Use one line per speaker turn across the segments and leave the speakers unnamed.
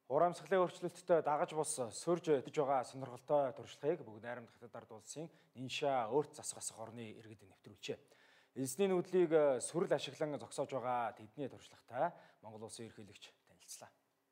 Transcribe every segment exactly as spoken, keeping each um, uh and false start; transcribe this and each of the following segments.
Хурамсгалын өөрчлөлтөд дагаж бус сөрж идэж байгаа сонирхолтой туршлагыг бүгд найрамдах Ард улсын Нинша өөрт засгах орны иргэд нэвтрүүлжээ. Эзний нүүдлийг сүрэл ашиглан зогсоож байгаа тэдний туршлагатай Монгол улсын ерөнхийлөгч танилцлаа.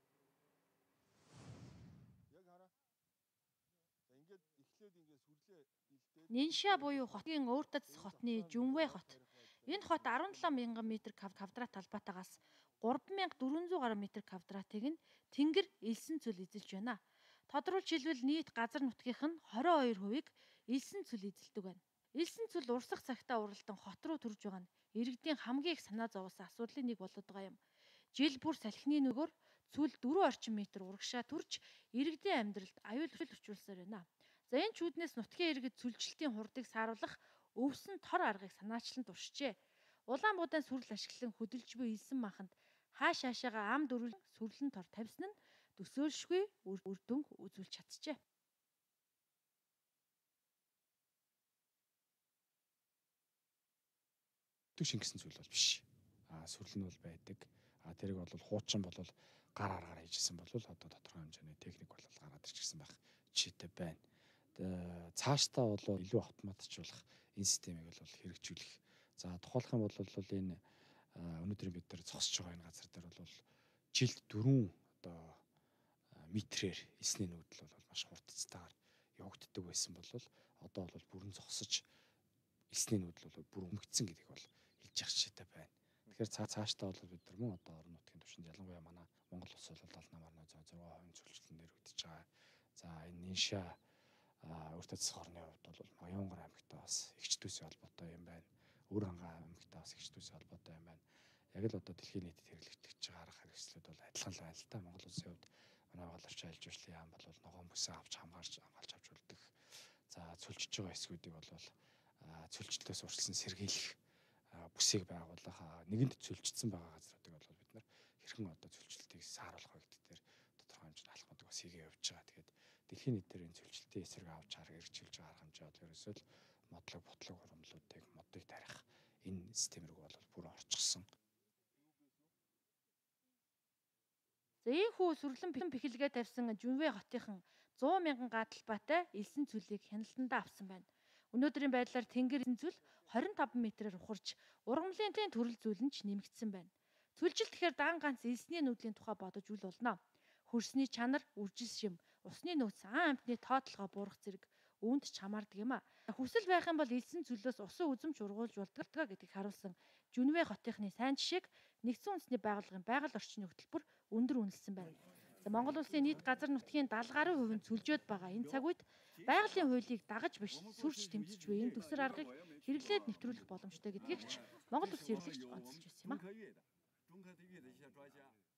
Нинша буюу хотын өөрт засах хотны Жүнвэ хот. Энэ хот арван долоо мянган метр квадрат талбайтаагаас гурван мянга дөрвөн зуун гаруй метр квадратыг нь тэнгэр элсэн цөл эзэлж байна. Тодорхойлж хэлбэл нийт газар нутгийнх нь хорин хоёр хувийг элсэн цөл эзэлдэг байна. Элсэн цөл урсах цагтаа уралдан хот руу төрж байгаа нь иргэдийн хамгийн их санаа зовоосон асуудлын нэг болоод байгаа юм. Жил бүр салхины нөгөөр цөл дөрвөн орчим метр урагшаа төрж иргэдийн амьдралд аюул учруулсаар байна. За энэ чүүднээс нутгийн иргэд цөлжилтийн хурдыг сааруулах өвсөн тор аргыг санаачлан туршжээ. Улаанбуудаан сүрэл ашиглан хөдөлж буй элсэн маханд хааш хаашаага ам дөрвөл сүрлэн тор тавьсан нь төсөөлшгүй үр дүнг үзүүлж чаджээ.
Төв шингэсэн зүйл бол биш. А сүрэл нь бол байдаг. А тэрийг бол хуучин бол гар аргаар хийжсэн бол одоо тодорхой хэмжээний техник бол гараад ирчихсэн байх жишээтэй байна. Цаашдаа бол илүү автоматжуулах энэ системийг бол хэрэгжүүлэх. За тухайлх юм бол энэ өнөөдөр бид нар зогсож байгаа энэ газар дээр бол жилд дөрвөн одоо метрээр эсний нүүдэл бол маш хурдцтайгаар явагддаг байсан бол одоо бол бүрэн зогсож эсний нүүдэл бол бүр өмгдсөн гэдгийг бол хэлж явах шийдтэй байна. Тэгэхээр цаашдаа бол бид нар мөн одоо орон нутгийн түвшинд ялангуяа манай Монгол улс бол аль намаар нөө зураг хувийн зөвлөлтөнд нэрвэгдэж байгаа. За энэ Нинша өөртөө засах орны хувьд бол Моёнгор аймагтай бас эгчдүүсийн холбоотой юм байна. Өөр хангаа аймагтай бас эгчдүүсийн холбоотой юм байна. Яг л одоо дэлхийн нийтэд хэрэглэгдэж байгаа арга хэрэгслүүд бол адилхан л байна л да. Монгол улсын хувьд манай Боловч айлж уучлалын яам бол ногоон бүсээ авч хамгаарч хамгаалж авч үлдэх. За цөлжиж байгаа эсгүүдийг бол цөлжлтөөс урьдчилан сэргийлэх бүсийг байгуулах, нэгэнд цөлжсөн байгаа газруудыг бол бид нар хэрхэн одоо цөлжлтийг сааруулах вэ гэдэг дээр тодорхой хэмжээний алхмуудыг бас хийгээ явж байгаа. Тэгээд дэлхийн нийтээр энэ цөлжлтийн эсрэг авч харах, эргжүүлж байгаа арга хэмжээ бол ерөөсөө л модлог, ботлог хуримлуудыг модыг тарих энэ систем рүү бол бүр орчихсон.
За ийхүү сүрлэн пихэлгээ тавьсан Жүнвэ хотынхан зуун мянган га талбайтай элсэн цөлийг хяналтандаа авсан байна. Өнөөдрийн байдлаар тэнгэр элсэн цөл хорин таван метрээр ухарч ургамлын төрөл зүйл нь ч нэмэгдсэн байна. Цөлжилт гэхээр дан ганц элсний нүүдлийн тухай бодож үл болно. Хөрсний чанар, үржил шим, усны нөөц, ан амтны тоотлогоо буурах зэрэг үүнд ч хамаардаг юм а. Хүсэл байх юм бол элсэн цөлөөс усан үзэмж ургуулж болдог гэдгийг харуулсан Жүнвэ хотынхны сайн жишээг нэгдсэн үндэсний байгууллагын байгаль орчны хөтөлбөр өндөр үнэлсэн байна. За Монгол улсын нийт газар нутгийн дагалл гаруй хувь нь цөлжөөд байгаа энэ цаг үед байгалийн хуулийг дагаж биш сүрж тэмцэж буй энэ төсөр аргыг хэрэглээд нэвтрүүлэх боломжтой гэдгийг ч Монгол улсын ерөнхийлөгч онцолж байсан юм а.